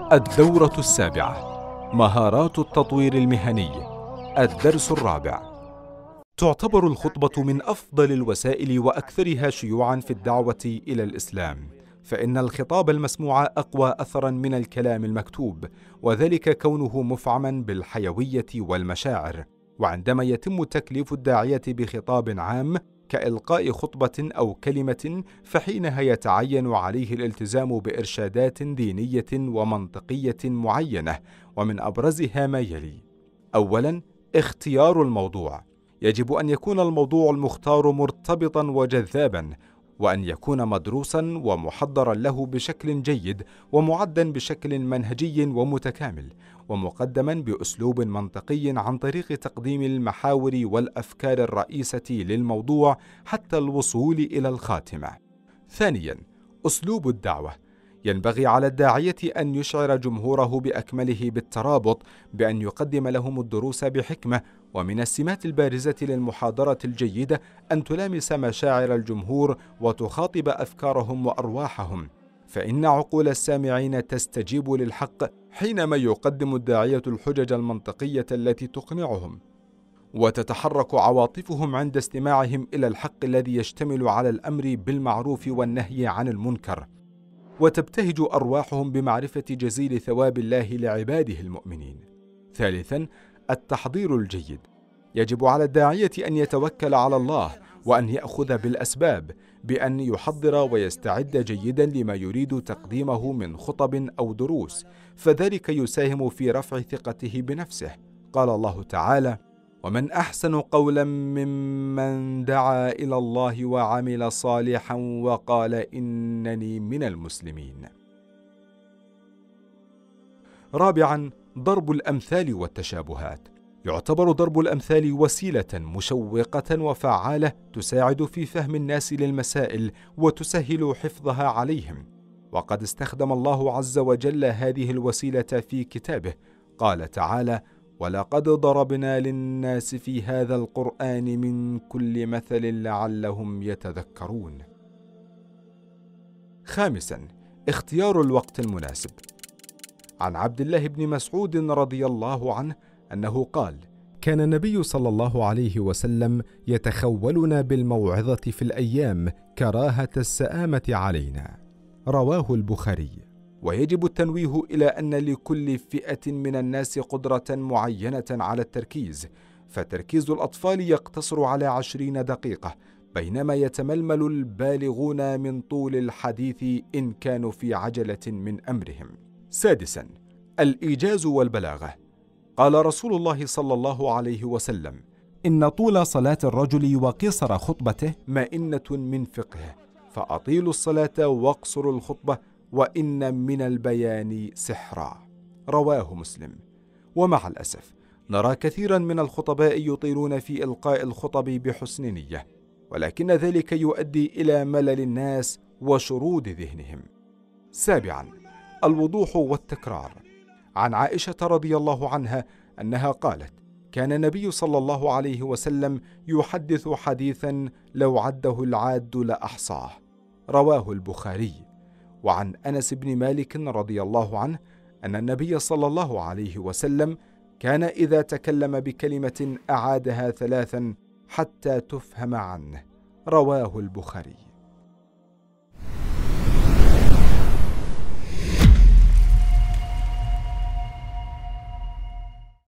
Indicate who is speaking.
Speaker 1: الدورة السابعة: مهارات التطوير المهني. الدرس الرابع. تعتبر الخطبة من أفضل الوسائل وأكثرها شيوعاً في الدعوة إلى الإسلام، فإن الخطاب المسموع أقوى أثراً من الكلام المكتوب، وذلك كونه مفعماً بالحيوية والمشاعر. وعندما يتم تكليف الداعية بخطاب عام كإلقاء خطبة أو كلمة، فحينها يتعين عليه الالتزام بإرشادات دينية ومنطقية معينة، ومن أبرزها ما يلي: أولاً، اختيار الموضوع. يجب أن يكون الموضوع المختار مرتبطاً وجذاباً، وأن يكون مدروساً ومحضراً له بشكل جيد، ومعداً بشكل منهجي ومتكامل، ومقدماً بأسلوب منطقي عن طريق تقديم المحاور والأفكار الرئيسة للموضوع حتى الوصول إلى الخاتمة. ثانياً، أسلوب الدعوة. ينبغي على الداعية أن يشعر جمهوره بأكمله بالترابط، بأن يقدم لهم الدروس بحكمة. ومن السمات البارزة للمحاضرة الجيدة أن تلامس مشاعر الجمهور وتخاطب أفكارهم وأرواحهم، فإن عقول السامعين تستجيب للحق حينما يقدم الداعية الحجج المنطقية التي تقنعهم، وتتحرك عواطفهم عند استماعهم إلى الحق الذي يشتمل على الأمر بالمعروف والنهي عن المنكر، وتبتهج أرواحهم بمعرفة جزيل ثواب الله لعباده المؤمنين. ثالثاً، التحضير الجيد. يجب على الداعية أن يتوكل على الله، وأن يأخذ بالأسباب، بأن يحضر ويستعد جيداً لما يريد تقديمه من خطب أو دروس، فذلك يساهم في رفع ثقته بنفسه. قال الله تعالى: ومن أحسن قولاً ممن دعا إلى الله وعمل صالحاً وقال إنني من المسلمين. رابعاً، ضرب الأمثال والتشابهات. يعتبر ضرب الأمثال وسيلة مشوقة وفعالة تساعد في فهم الناس للمسائل وتسهل حفظها عليهم، وقد استخدم الله عز وجل هذه الوسيلة في كتابه. قال تعالى: ولقد ضربنا للناس في هذا القرآن من كل مثل لعلهم يتذكرون. خامساً، اختيار الوقت المناسب. عن عبد الله بن مسعود رضي الله عنه أنه قال: كان النبي صلى الله عليه وسلم يتخولنا بالموعظة في الأيام كراهة السآمة علينا. رواه البخاري. ويجب التنويه إلى أن لكل فئة من الناس قدرة معينة على التركيز، فتركيز الأطفال يقتصر على 20 دقيقة، بينما يتململ البالغون من طول الحديث إن كانوا في عجلة من أمرهم. سادساً، الإيجاز والبلاغة. قال رسول الله صلى الله عليه وسلم: إن طول صلاة الرجل وقصر خطبته مئنة من فقهه، فأطيلوا الصلاة واقصروا الخطبة، وإن من البيان سحرا. رواه مسلم. ومع الأسف نرى كثيرا من الخطباء يطيلون في إلقاء الخطب بحسن نية، ولكن ذلك يؤدي إلى ملل الناس وشرود ذهنهم. سابعا، الوضوح والتكرار. عن عائشة رضي الله عنها أنها قالت: كان النبي صلى الله عليه وسلم يحدث حديثا لو عده العاد لأحصاه. رواه البخاري. وعن أنس بن مالك رضي الله عنه أن النبي صلى الله عليه وسلم كان إذا تكلم بكلمة أعادها 3 حتى تفهم عنه. رواه البخاري.